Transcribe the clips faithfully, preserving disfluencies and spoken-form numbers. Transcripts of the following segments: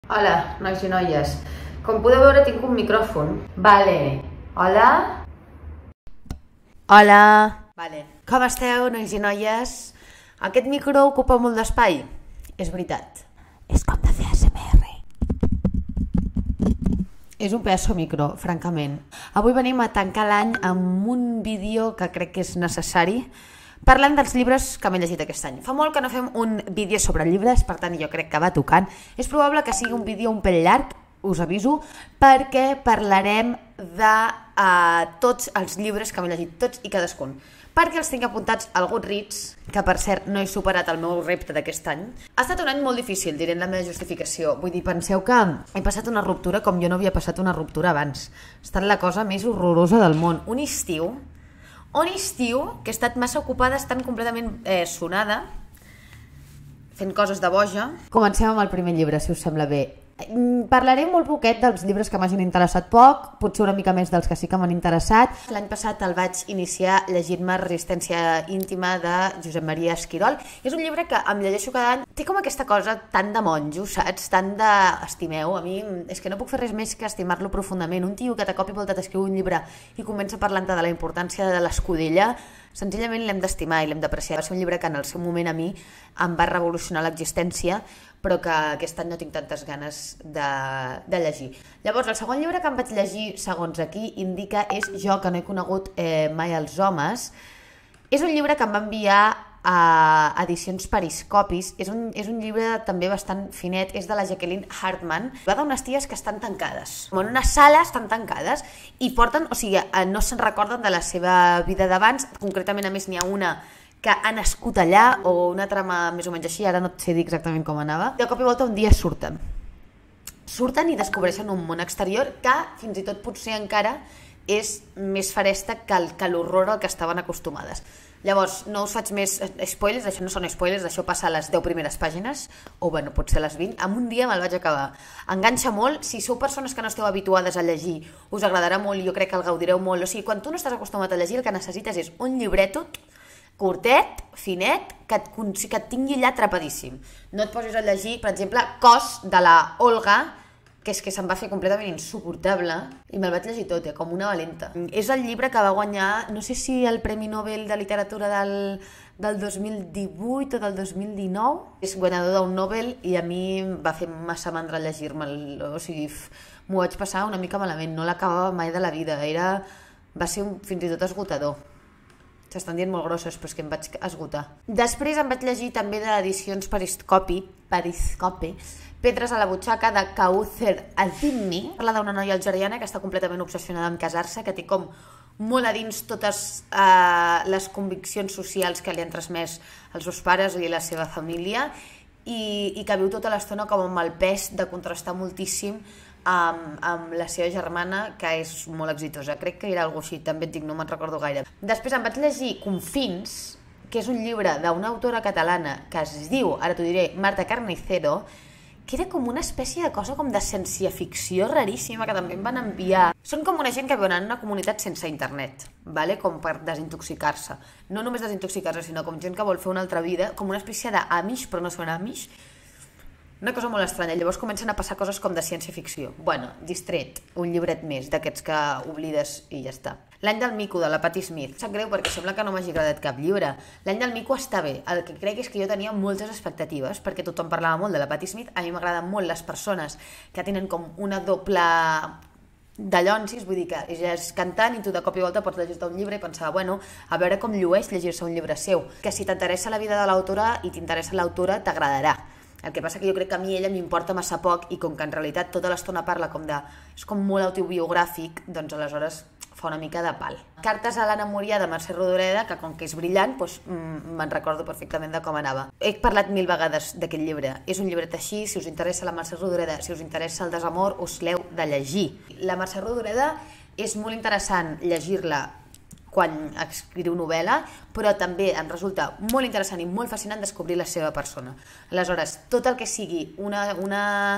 Hola, nois i noies. Com podeu veure, tinc un micròfon. Vale. Hola? Hola. Vale. Com esteu, nois i noies? Aquest micro ocupa molt d'espai? És veritat. És com de fer A S M R. És un pedaço micro, francament. Avui venim a tancar l'any amb un vídeo que crec que és necessari, parlant dels llibres que m'he llegit aquest any. Fa molt que no fem un vídeo sobre llibres, per tant jo crec que va tocant. És probable que sigui un vídeo un pèl llarg, us aviso, perquè parlarem de uh, tots els llibres que m'he llegit, tots i cadascun. Perquè els tinc apuntats al Goodreads, que per cert no he superat el meu repte d'aquest any. Ha estat un any molt difícil, diré en la meva justificació. Vull dir, penseu que he passat una ruptura com jo no havia passat una ruptura abans. Ha estat la cosa més horrorosa del món. Un estiu... Un estiu que he estat massa ocupada, estant completament eh, sonada, fent coses de boja. Comencem amb el primer llibre, si us sembla bé. Parlaré molt poquet dels llibres que m'hagin interessat poc, potser una mica més dels que sí que m'han interessat. L'any passat el vaig iniciar llegint-me Resistència íntima de Josep Maria Esquirol. És un llibre que em llegeixo cada any. Té com aquesta cosa tan de monjo, saps? Tan de... Estimeu, a mi és que no puc fer res més que estimar-lo profundament. Un tio que de cop i volta t'escriu un llibre i comença parlant de la importància de l'escudella, senzillament l'hem d'estimar i l'hem d'apreciar. Va ser un llibre que en el seu moment a mi em va revolucionar l'existència, però que aquest any no tinc tantes ganes de, de llegir. Llavors, el segon llibre que em vaig llegir, segons aquí indica, és Jo, que no he conegut eh, mai els homes. És un llibre que em va enviar a Edicions Periscopis. És un, és un llibre també bastant finet, és de la Jacqueline Hartman. Va d'unes ties que estan tancades. En una sala estan tancades i porten, o sigui, no se'n recorden de la seva vida d'abans. Concretament, a més, n'hi ha una que ha nascut allà, o una trama més o menys així, ara no et sé dir exactament com anava. De cop i volta un dia surten. Surten i descobreixen un món exterior que, fins i tot potser encara, és més faresta que, el, que l'horror al que estaven acostumades. Llavors, no us faig més spoilers, això no són spoilers, això passa a les deu primeres pàgines, o bueno, potser a les vint, en un dia me'l vaig acabar. Enganxa molt, si sou persones que no esteu habituades a llegir, us agradarà molt i jo crec que el gaudireu molt. O sigui, quan tu no estàs acostumat a llegir, el que necessites és un llibreto curtet, finet, que et, que et tingui allà atrapadíssim. No et posis a llegir, per exemple, Cos, de la Olga, que és que se'm va fer completament insuportable, i me'l vaig llegir tot, eh, com una valenta. És el llibre que va guanyar, no sé si el Premi Nobel de Literatura del, del dos mil divuit o del dos mil dinou. És guanyador d'un Nobel i a mi em va fer massa mandra llegir-me'l. O sigui, m'ho vaig passar una mica malament, no l'acabava mai de la vida. Era, va ser un, fins i tot esgotador. S'estan dient molt grosses, però és que em vaig esgotar. Després em vaig llegir també d'Edicions Periscopi, Periscopi, Pedres a la butxaca, de Kauther Azimi. Parla d'una noia algeriana que està completament obsessionada amb casar-se, que té com molt a dins totes eh, les conviccions socials que li han transmès els seus pares i la seva família, i, i que viu tota l'estona com amb el pes de contrastar moltíssim Amb, amb la seva germana, que és molt exitosa. Crec que era alguna cosa així, també et dic, no me'n recordo gaire. Després em vaig llegir Confins, que és un llibre d'una autora catalana que es diu, ara t'ho diré, Marta Carnicero, que era com una espècie de cosa com de ciència-ficció raríssima que també em van enviar. Són com una gent que viuen en una comunitat sense internet, vale? Com per desintoxicar-se. No només desintoxicar-se, sinó com gent que vol fer una altra vida, com una espècie d'Amish, però no són Amish. Una cosa molt estranya, llavors comencen a passar coses com de ciència-ficció. Bueno, distret, un llibret més d'aquests que oblides i ja està. L'any del mico, de la Patti Smith. Em sap greu perquè sembla que no m'hagi agradat cap llibre. L'any del mico està bé. El que crec és que jo tenia moltes expectatives, perquè tothom parlava molt de la Patti Smith. A mi m'agraden molt les persones que tenen com una doble dallonsis, vull dir que ella és cantant i tu de cop i volta pots llegir-te un llibre i pensava, bueno, a veure com llueix llegir-se un llibre seu. Que si t'interessa la vida de l'autora i t'interessa l'autora, t'agradarà. El que passa que jo crec que a mi ella m'importa massa poc i com que en realitat tota l'estona parla com de... és com molt autobiogràfic, doncs aleshores fa una mica de pal. Cartes a l'enamoria de Mercè Rodoreda, que com que és brillant, doncs me'n recordo perfectament de com anava. He parlat mil vegades d'aquest llibre. És un llibret així, si us interessa la Mercè Rodoreda, si us interessa el desamor, us l'heu de llegir. La Mercè Rodoreda és molt interessant llegir-la quan escriu novel·la, però també em resulta molt interessant i molt fascinant descobrir la seva persona. Aleshores, tot el que sigui una, una,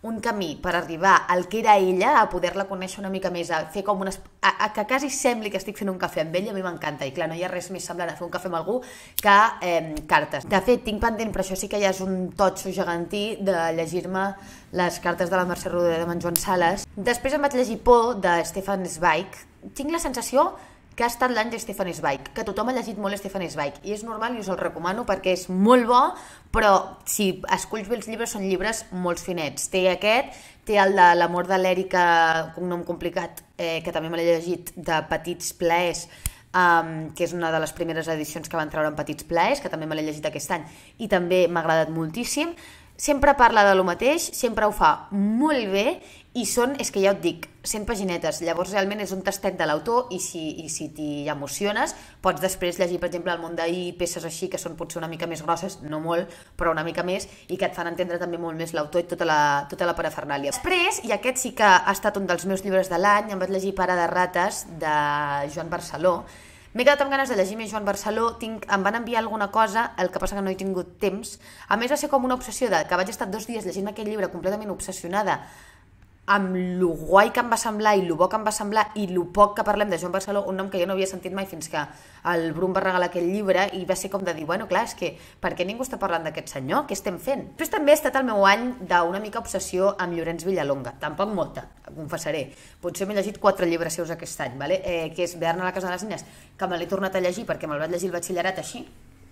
un camí per arribar al que era ella, a poder-la conèixer una mica més, a fer com unes... A, a que quasi sembli que estic fent un cafè amb ella, a mi m'encanta, i clar, no hi ha res més semblant a fer un cafè amb algú que eh, cartes. De fet, tinc pendent, però això sí que ja és un totxo gegantí, de llegir-me les cartes de la Mercè Rodoreda amb en Joan Sales. Després em vaig llegir Por, de Stefan Zweig. Tinc la sensació que ha estat l'any de Stefan Zweig, que tothom ha llegit molt Stefan Zweig, i és normal i us el recomano perquè és molt bo, però si esculls bé els llibres són llibres molt finets. Té aquest, té el de L'amor de l'Èrica, un nom complicat, eh, que també me l'he llegit, de Petits plaers, um, que és una de les primeres edicions que van treure en Petits plaers, que també me l'he llegit aquest any, i també m'ha agradat moltíssim. Sempre parla de lo mateix, sempre ho fa molt bé, i són, és que ja et dic, cent paginetes, llavors realment és un tastet de l'autor, i si, i si t'hi emociones, pots després llegir, per exemple, El món d'ahir, peces així que són potser una mica més grosses, no molt, però una mica més, i que et fan entendre també molt més l'autor i tota la, tota la parafernàlia. Després, i aquest sí que ha estat un dels meus llibres de l'any, em vaig llegir Pare de rates, de Joan Barceló. M'he quedat amb ganes de llegir més Joan Barceló, tinc, em van enviar alguna cosa, el que passa que no he tingut temps. A més va ser com una obsessió, de, que vaig estar dos dies llegint aquell llibre completament obsessionada amb lo guai que em va semblar i lo bo que em va semblar i lo poc que parlem de Joan Barceló, un nom que jo no havia sentit mai fins que el Brum va regalar aquell llibre, i va ser com de dir, bueno, clar, és que per què ningú està parlant d'aquest senyor? Què estem fent? Després també ha estat el meu any d'una mica obsessió amb Llorenç Villalonga, tampoc molta, confessaré. Potser m'he llegit quatre llibres seus aquest any, vale? eh, que és Bearn a la casa de les nines, que me l'he tornat a llegir perquè me'l vaig llegir el batxillerat així,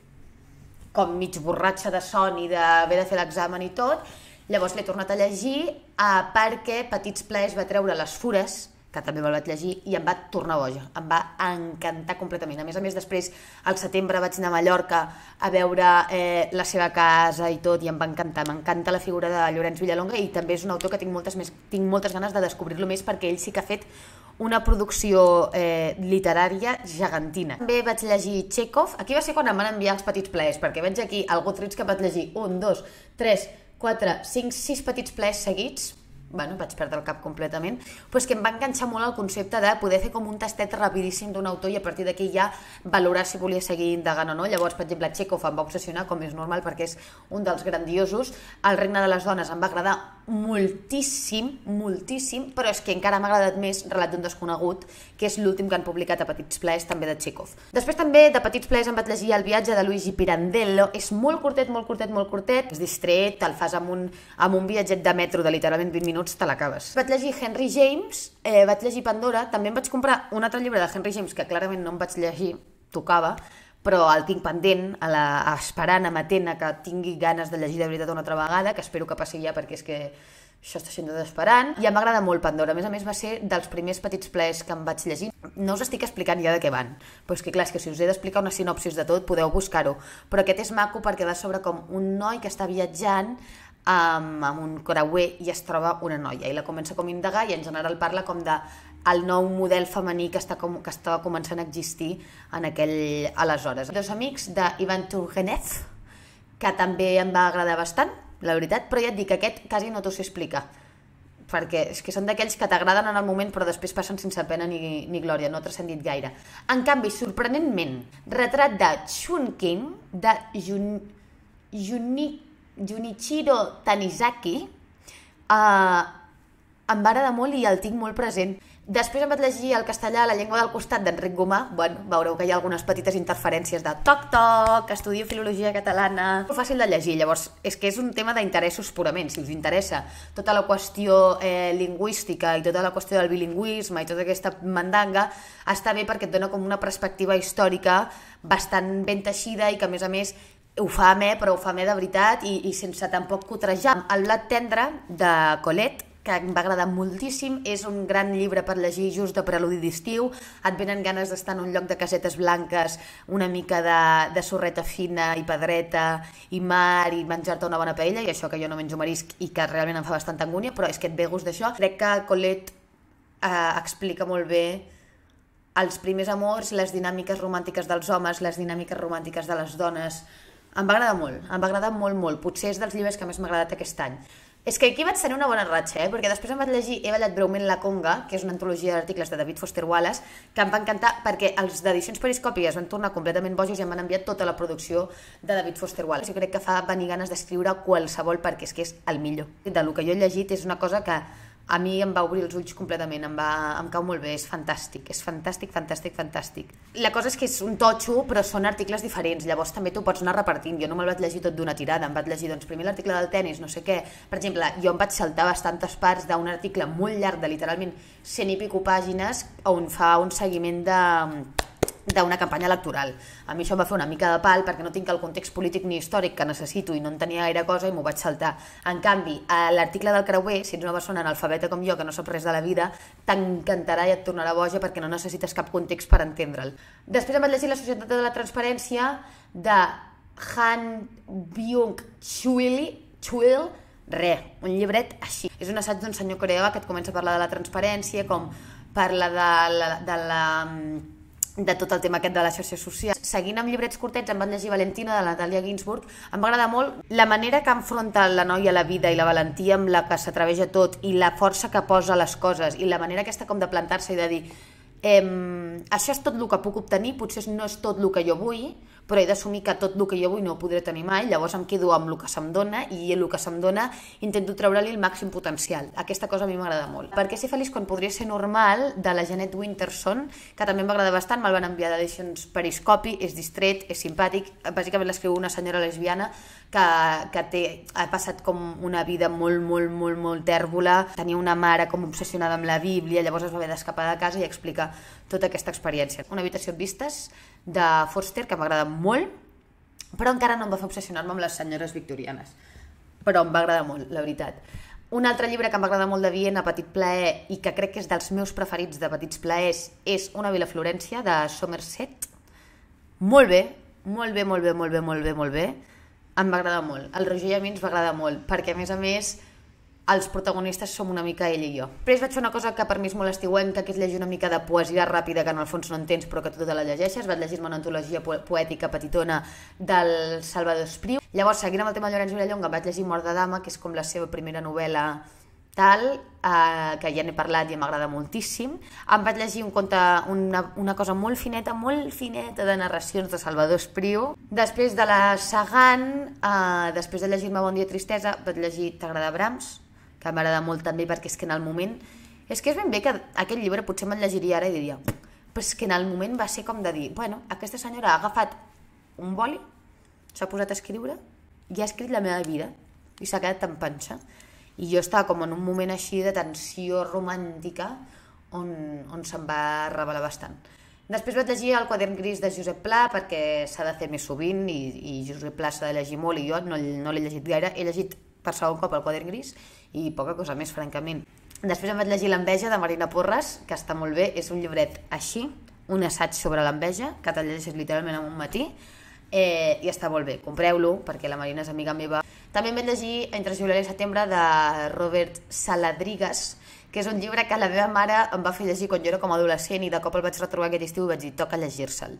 com mig borratxa de son i d'haver de fer l'examen i tot. Llavors l'he tornat a llegir eh, perquè Petits plaers va treure Les fures, que també me'l vaig llegir, i em va tornar boja, em va encantar completament. A més a més, després, al setembre vaig anar a Mallorca a veure eh, la seva casa i tot, i em va encantar. M'encanta la figura de Llorenç Villalonga, i també és un autor que tinc moltes, més, tinc moltes ganes de descobrir-lo més, perquè ell sí que ha fet una producció eh, literària gegantina. També vaig llegir Txékhov. Aquí va ser quan em van enviar els Petits plaers, perquè veig aquí el Goodreads que vaig llegir un, dos, tres, quatre, cinc, sis Petits plaers seguits. Bueno, vaig perdre el cap completament, però és que em va enganxar molt el concepte de poder fer com un tastet rapidíssim d'un autor i a partir d'aquí ja valorar si volia seguir indagant o no. Llavors, per exemple, Txékhov em va obsessionar, com és normal, perquè és un dels grandiosos. El regne de les dones em va agradar moltíssim, moltíssim, però és que encara m'ha agradat més Relat d'un desconegut, que és l'últim que han publicat a Petits plaers, també de Txékhov. Després també de Petits plaers em vaig llegir El viatge de Luigi Pirandello. És molt curtet, molt curtet, molt curtet, és distret, el fas amb un, amb un viatget de metro de literalment vint minuts, te l'acabes. Vaig llegir Henry James, eh, vaig llegir Pandora, també em vaig comprar un altre llibre de Henry James que clarament no em vaig llegir, tocava, però el tinc pendent, a la, a esperant, amatent a que tingui ganes de llegir de veritat una altra vegada, que espero que passi ja perquè és que això està sent desesperant. I m'agrada molt Pandora, a més a més va ser dels primers Petits plaers que em vaig llegir. No us estic explicant ja de què van, però és que clar, és que si us he d'explicar una sinopsis de tot podeu buscar-ho, però aquest és maco perquè va sobre com un noi que està viatjant amb, amb un creuer i es troba una noia i la comença com a indagar, i en general parla com de el nou model femení que, està com, que estava començant a existir en aquell aleshores. Dos amics d'Ivan Turgenev, que també em va agradar bastant, la veritat, però ja et dic que aquest quasi no t'ho sé explicar, perquè és que són d'aquells que t'agraden en el moment però després passen sense pena ni, ni glòria, no t'ha sentit gaire. En canvi, sorprenentment, Retrat de Chunking, de Jun... Juni... Junichiro Tanizaki, eh, em va agradar molt i el tinc molt present. Després em vaig llegir el castellà, La llengua del costat, d'Enric Gomà. Bueno, veureu que hi ha algunes petites interferències de toc-toc, estudio filologia catalana... Molt fàcil de llegir, llavors és que és un tema d'interessos purament. Si us interessa tota la qüestió eh, lingüística i tota la qüestió del bilingüisme i tota aquesta mandanga, està bé perquè et dona com una perspectiva històrica bastant ben teixida i que a més a més ho fa a me, però ho fa a me de veritat i, i sense tampoc cotrejar. El blat tendre, de Colette, que em va agradar moltíssim, és un gran llibre per llegir just de preludi d'estiu, et venen ganes d'estar en un lloc de casetes blanques, una mica de, de sorreta fina i pedreta i mar i menjar-te una bona paella, i això que jo no menjo marisc i que realment em fa bastanta angúnia, però és que et ve gust d'això. Crec que Colette eh, explica molt bé els primers amors, les dinàmiques romàntiques dels homes, les dinàmiques romàntiques de les dones. Em va agradar molt, em va agradar molt, molt. Potser és dels llibres que més m'ha agradat aquest any. És que aquí vaig tenir una bona ratxa, eh? Perquè després em vaig llegir He ballat breument la conga, que és una antologia d'articles de David Foster Wallace, que em va encantar perquè els d'Edicions Periscopi es van tornar completament bojos i em van enviar tota la producció de David Foster Wallace. Jo crec que fa venir ganes d'escriure qualsevol perquè és que és el millor. De lo que jo he llegit és una cosa que a mi em va obrir els ulls completament, em, va, em cau molt bé, és fantàstic, és fantàstic, fantàstic, fantàstic. La cosa és que és un totxo, però són articles diferents, llavors també t'ho pots anar repartint. Jo no me'l vaig llegir tot d'una tirada, em vaig llegir doncs, primer l'article del tennis, no sé què. Per exemple, jo em vaig saltar bastantes parts d'un article molt llarg de literalment cent i pico pàgines on fa un seguiment de d'una campanya electoral. A mi això em va fer una mica de pal perquè no tinc el context polític ni històric que necessito i no en tenia gaire cosa i m'ho vaig saltar. En canvi, l'article del creuer, si ets una persona analfabeta com jo que no sap res de la vida, t'encantarà i et tornarà boja perquè no necessites cap context per entendre'l. Després em vaig llegir La societat de la transparència de Han Byung-chul, Chul, re, un llibret així. És un assaig d'un senyor coreà que et comença a parlar de la transparència, com parla de la, de la de tot el tema aquest de les xarxes socials. Seguint amb llibrets curtets em vaig llegir Valentina de Natalia Ginzburg. Em va agradar molt la manera que enfronta la noia a la vida i la valentia amb la que s'atreveix a tot i la força que posa a les coses i la manera aquesta com de plantar-se i de dir ehm, això és tot el que puc obtenir, potser no és tot el que jo vull, però he d'assumir que tot el que jo vull no ho podré tenir mai, llavors em quedo amb el que se'm dona i el que se'm dona intento treure-li el màxim potencial. Aquesta cosa a mi m'agrada molt. Per què ser feliç quan podria ser normal, de la Jeanette Winterson, que també m'agrada bastant, me'l van enviar d'Edicions Periscopi, és distret, és simpàtic, bàsicament l'escriu una senyora lesbiana que, que té, ha passat com una vida molt, molt, molt, molt tèrbola, tenia una mare com obsessionada amb la Bíblia, llavors es va haver d'escapar de casa i explica tota aquesta experiència. Una habitació amb vistes de Forster que m'agrada molt, però encara no em va fer obsessionar-me amb les senyores victorianes. Però em va agradar molt, la veritat. Un altre llibre que m'agrada molt de Viena, Petit plaer, i que crec que és dels meus preferits de petits plaers, és Una vila Florència, de Somerset. Molt bé, molt bé, molt bé, molt bé, molt bé, molt bé. Em va agradar molt. El Roger i a mi ens va agradar molt, perquè a més a més els protagonistes som una mica ell i jo. Després vaig fer una cosa que per mi és molt estiuenca, que és llegir una mica de poesia ràpida que en el fons no entens però que tu tota la llegeixes. Vaig llegir-me una antologia poètica petitona del Salvador Espriu. Llavors, seguint amb el tema de Llorenç Vilallonga, vaig llegir Mort de dama, que és com la seva primera novel·la tal, eh, que ja n'he parlat i m'agrada moltíssim. Em vaig llegir un conte, una, una cosa molt fineta, molt fineta de narracions de Salvador Espriu. Després de la Sagan, eh, després de llegir-me Bon dia tristesa, vaig llegir T'agrada Brahms, que m'agrada molt també perquè és que en el moment... És que és ben bé que aquest llibre potser me'l llegiria ara i diria però és que en el moment va ser com de dir bueno, aquesta senyora ha agafat un boli, s'ha posat a escriure i ha escrit la meva vida i s'ha quedat tan panxa. I jo estava com en un moment així de tensió romàntica on, on se'm va revelar bastant. Després vaig llegir El quadern gris de Josep Pla perquè s'ha de fer més sovint i, i Josep Pla s'ha de llegir molt i jo no, no l'he llegit gaire. He llegit per segon cop El quadern gris i poca cosa més, francament. Després em vaig llegir L'enveja de Marina Porres, que està molt bé, és un llibret així, un assaig sobre l'enveja, que te'l llegeixes literalment en un matí, eh, i està molt bé. Compreu-lo, perquè la Marina és amiga meva. També em vaig llegir Entre juliol i setembre de Robert Saladrigas, que és un llibre que la meva mare em va fer llegir quan jo era com a adolescent i de cop el vaig retrobar aquest estiu i vaig dir, toca llegir-se'l.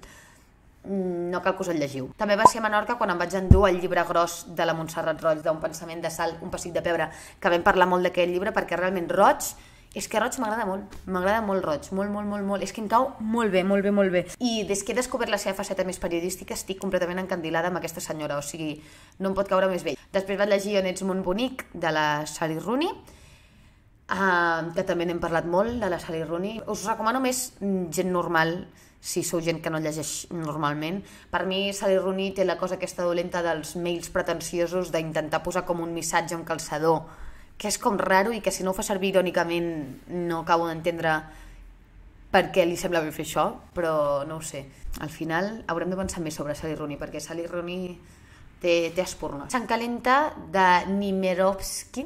No cal que us el llegiu. També va ser a Menorca quan em vaig endur el llibre gros de la Montserrat Roig, d'un pensament de sal, un pessic de pebre, que vam parlar molt d'aquest llibre perquè realment Roig, és que Roig m'agrada molt, m'agrada molt Roig, molt, molt, molt, molt, és que em cau molt bé, molt bé, molt bé. I des que he descobert la seva faceta més periodística estic completament encandilada amb aquesta senyora, o sigui, no em pot caure més bé. Després vaig llegir On ets molt bonic, de la Sally Rooney, uh, que també n'hem parlat molt, de la Sally Rooney. Us recomano més gent normal, si sou gent que no llegeix normalment. Per mi Sally Rooney té la cosa aquesta dolenta dels mails pretensiosos d'intentar posar com un missatge amb calçador, que és com raro i que si no ho fa servir irònicament no acabo d'entendre per què li sembla bé fer això, però no ho sé. Al final haurem de pensar més sobre Sally Rooney, perquè Sally Rooney té, té espurna. Sant Calenta, de Nimirovsky,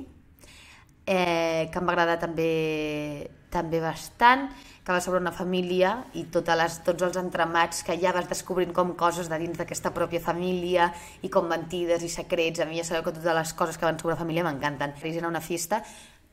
eh, que m'agrada també, també bastant, que va sobre una família i totes les, tots els entramats que ja vas descobrint com coses de dins d'aquesta pròpia família i com mentides i secrets. A mi ja sabeu que totes les coses que van sobre la família m'encanten. Era una fiesta.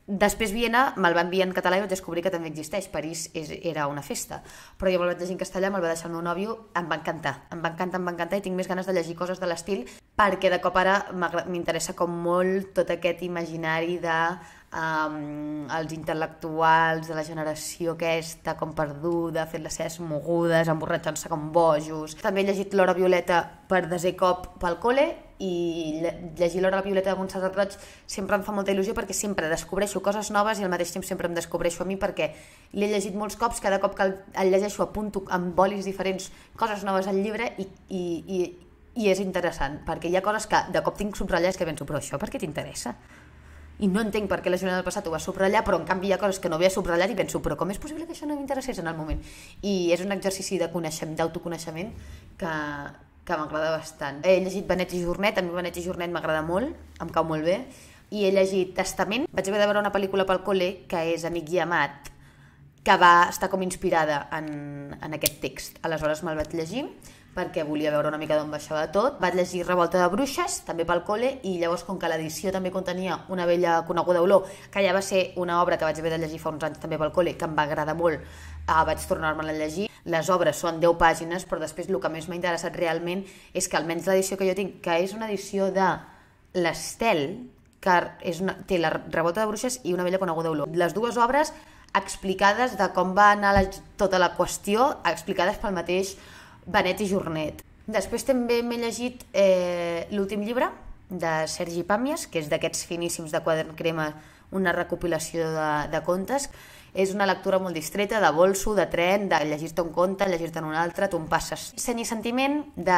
Després Viena me'l va enviar en català i vaig descobrir que també existeix. París és, era una festa. Però jo me'l vaig llegir en castellà, me'l va deixar el meu nòvio, em va encantar. Em va encantar, em va encantar i tinc més ganes de llegir coses de l'estil perquè de cop ara m'interessa com molt tot aquest imaginari de um, els intel·lectuals de la generació aquesta com perduda, fent les seves mogudes, emborratxant-se com bojos. També he llegit L'Hora Violeta per desè cop pel col·le i llegir L'Hora Violeta de Montserrat Roig sempre em fa molta il·lusió perquè sempre descobreixo coses noves i al mateix temps sempre em descobreixo a mi perquè l'he llegit molts cops, cada cop que el, el llegeixo apunto amb bolis diferents coses noves al llibre i, i, i, i és interessant perquè hi ha coses que de cop tinc subratllades que penso, però això per què t'interessa? I no entenc per què la Joana del passat ho va subratllar, però en canvi hi ha coses que no havia subratllat i penso, però com és possible que això no m'interessés en el moment? I és un exercici de coneixement, d'autoconeixement que, que m'agrada bastant. He llegit Benet i Jornet, a mi Benet i Jornet m'agrada molt, em cau molt bé, i he llegit Testament. Vaig haver de veure una pel·lícula pel col·le que és Amic i Amat, que va estar com inspirada en, en aquest text. Aleshores me'l vaig llegir perquè volia veure una mica d'on baixava tot. Vaig llegir Revolta de Bruixes, també pel col·le, i llavors com que l'edició també contenia Una vella coneguda olor, que ja va ser una obra que vaig haver de llegir fa uns anys també pel col·le, que em va agradar molt, eh, vaig tornar-me'la a llegir. Les obres són deu pàgines, però després el que més m'ha interessat realment és que almenys l'edició que jo tinc, que és una edició de l'Estel, que és una, té la Revolta de Bruixes i Una vella coneguda olor. Les dues obres explicades de com va anar la, tota la qüestió, explicades pel mateix Benet i Jornet. Després també m'he llegit eh, l'últim llibre de Sergi Pàmies, que és d'aquests finíssims de Quadern Crema, una recopilació de, de contes. És una lectura molt distreta, de bolso, de tren, de llegir-te un conte, llegir-te'n un altre, tu en passes. Seny i sentiment, de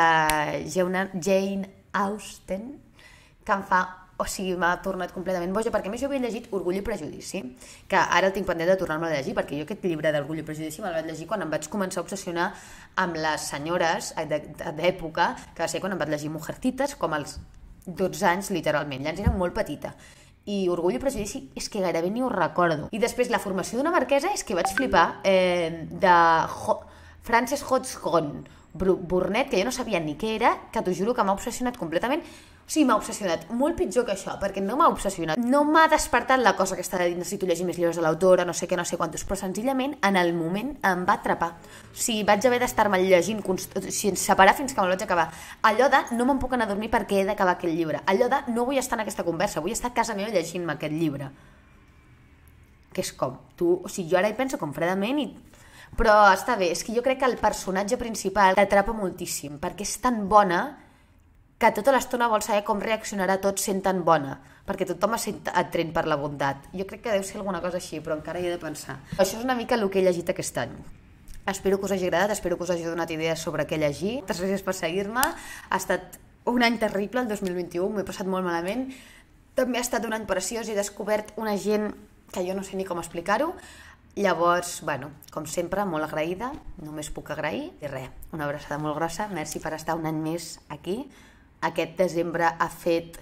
Jane Austen, que em fa... O sigui, m'ha tornat completament boja, perquè a més jo havia llegit Orgull i Prejudici, que ara el tinc pendent de tornar-me a llegir, perquè jo aquest llibre d'Orgull i Prejudici me'l vaig llegir quan em vaig començar a obsessionar amb les senyores d'època, que va ser quan em vaig llegir Mujercitas, com als dotze anys, literalment. Llavors era molt petita. I Orgull i Prejudici és que gairebé ni ho recordo. I després la formació d'una marquesa és que vaig flipar eh, de Ho Frances Hodgson Burnett, que jo no sabia ni què era, que t'ho juro que m'ha obsessionat completament. O sigui, m'ha obsessionat, molt pitjor que això, perquè no m'ha obsessionat, no m'ha despertat la cosa que està de dir, necessito llegir més llibres de l'autora, no sé què, no sé quantos, però senzillament en el moment em va atrapar. O sigui, vaig haver d'estar-me llegint, sense separar fins que me'l vaig acabar. Allò de no me'n puc anar a dormir perquè he d'acabar aquest llibre. Allò de no vull estar en aquesta conversa, vull estar a casa meva llegint-me aquest llibre. Que és com, tu, o sigui, jo ara hi penso com fredament i... Però està bé, és que jo crec que el personatge principal t'atrapa moltíssim, perquè és tan bona que tota l'estona vol saber com reaccionarà tot sent tan bona, perquè tothom es sent atrent per la bondat. Jo crec que deu ser alguna cosa així, però encara hi he de pensar. Això és una mica el que he llegit aquest any. Espero que us hagi agradat, espero que us hagi donat idees sobre què llegir. Moltes gràcies per seguir-me. Ha estat un any terrible, el dos mil vint-i-u, m'he passat molt malament. També ha estat un any preciós, he descobert una gent que jo no sé ni com explicar-ho. Llavors, bueno, com sempre, molt agraïda, només puc agrair. I res, una abraçada molt grossa, merci per estar un any més aquí. Aquest desembre ha fet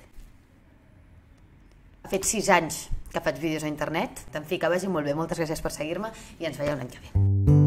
ha fet sis anys que faig vídeos a internet. En fi, que vagi molt bé, moltes gràcies per seguir-me i ens veiem l'any que ve.